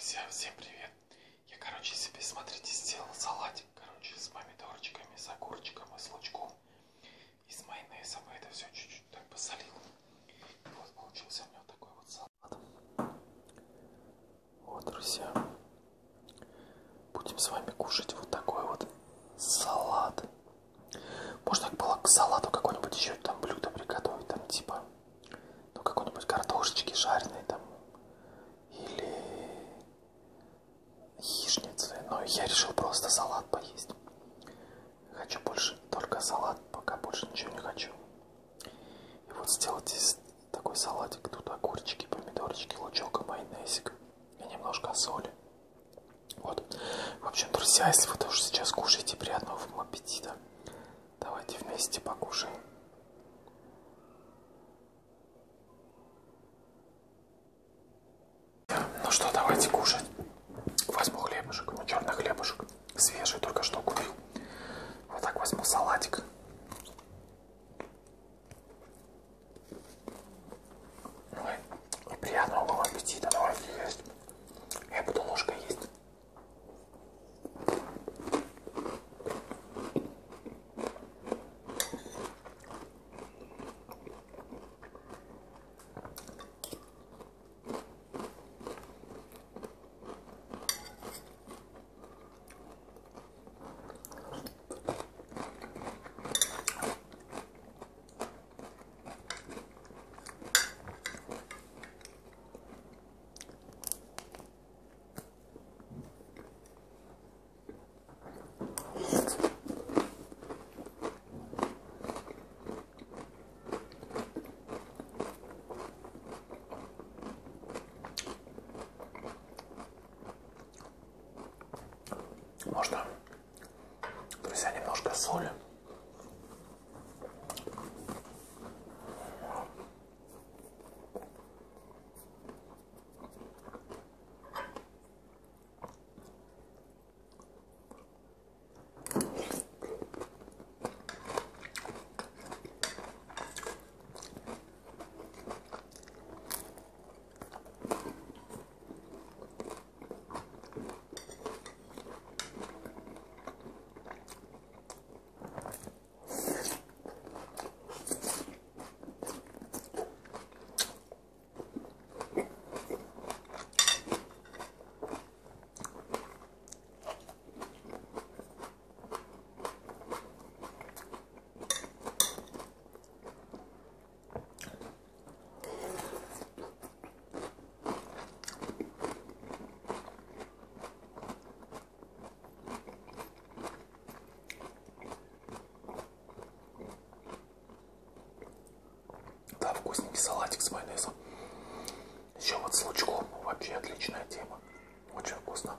Друзья, всем привет! Я, себе, смотрите, сделал салатик, с помидорчиками, с огурчиком и с лучком. И с майонезом это все чуть-чуть так посолил. И вот получился у меня вот такой вот салат. Вот, друзья. Будем с вами кушать вот такой вот салат. Можно было к салату какое-нибудь еще там блюдо приготовить, там типа, ну, какой-нибудь картошечки жареной там. Или яичницы, но я решил просто салат поесть. Хочу больше только салат, пока больше ничего не хочу. И вот сделать здесь такой салатик. Тут огурчики, помидорчики, лучок, майонезик и немножко соли. Вот. В общем, друзья, если вы тоже сейчас кушаете, приятного вам аппетита. Давайте вместе покушаем. Ну что, давайте кушать. Возьму хлебушек, у меня черный хлебушек, свежий, только что купил. Вот так возьму салатик. Ой, и приятного вам аппетита, давайте есть. Я буду ложкой есть. Можно, друзья, немножко соли. Да, вкусненький салатик с майонезом. Еще вот с лучком. Вообще отличная тема. Очень вкусно.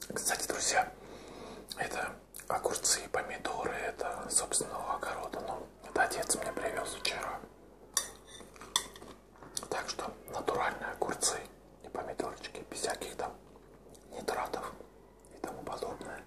Кстати, друзья, это огурцы и помидоры, это собственного огорода. Ну, это отец мне привез вчера. Так что натуральные огурцы и помидорчики, без всяких там нитратов и тому подобное.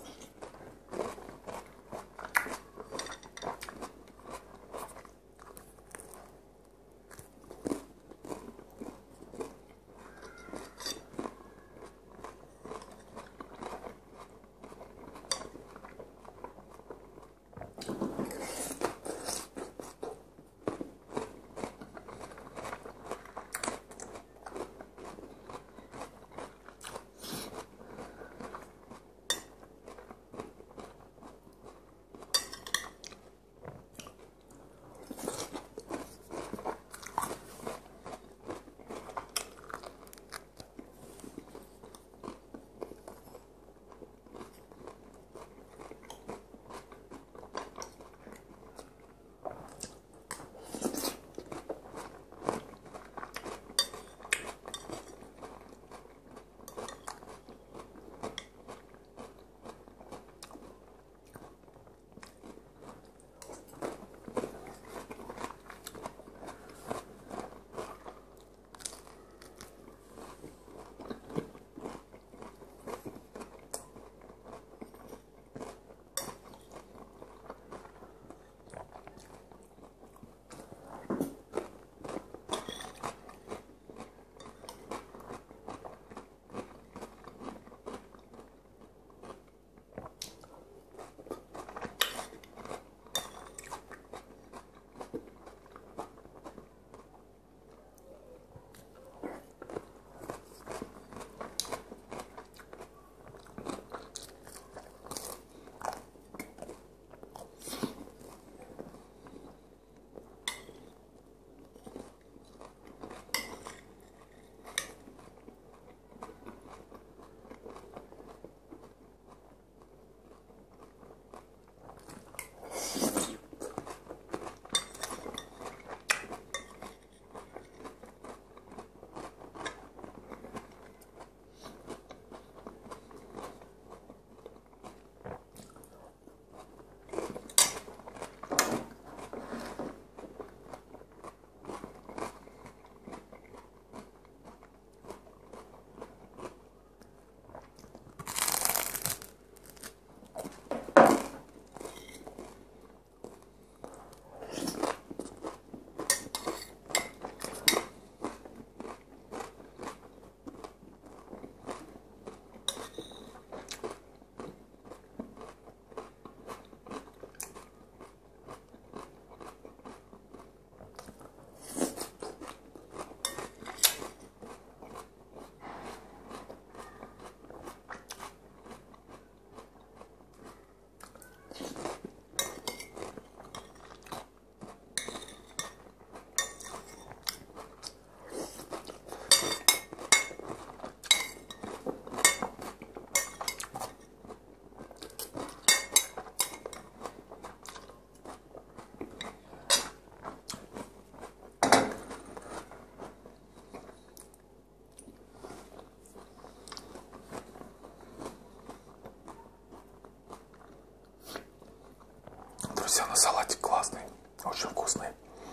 Друзья, на салатик классный, очень вкусный.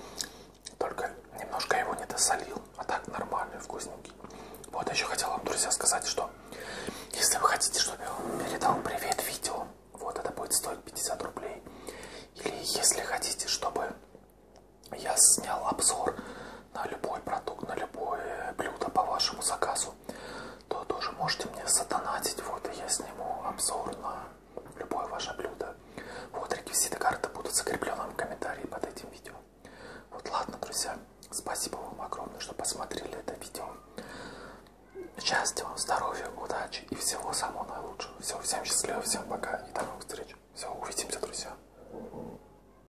Только немножко его не досолил, а так нормальный, вкусненький. Вот, еще хотел вам, друзья, сказать, что если вы хотите, чтобы я вам передал привет видео, вот это будет стоить 50 рублей. Или если хотите, чтобы я снял обзор на любой продукт, на любое блюдо по вашему заказу, то тоже можете мне задонатить, вот, и я сниму обзор на любое ваше блюдо. Вот, реквизиты карты будут закреплены в комментарии под этим видео. Вот, ладно, друзья, спасибо вам огромное, что посмотрели это видео. Счастья вам, здоровья, удачи и всего самого наилучшего. Всем счастливо, всем пока.